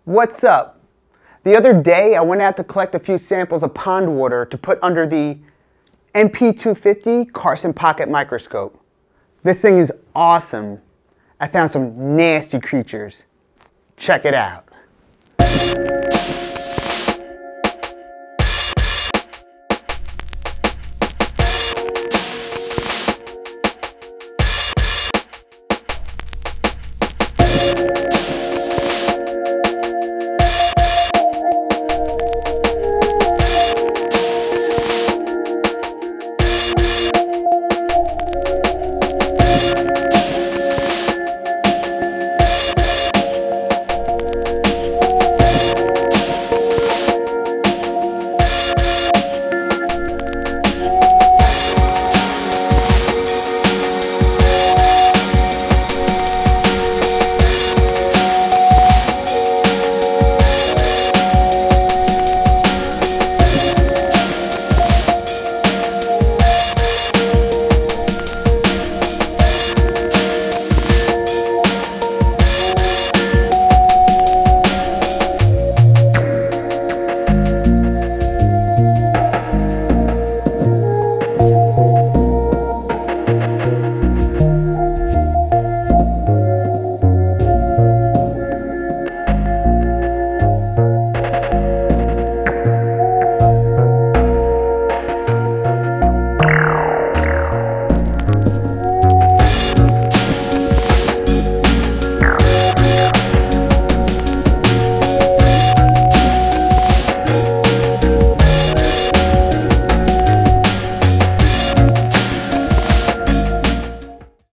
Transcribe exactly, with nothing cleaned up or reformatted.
What's up? The other day I went out to collect a few samples of pond water to put under the M P two fifty Carson pocket microscope. This thing is awesome. I found some nasty creatures. Check it out.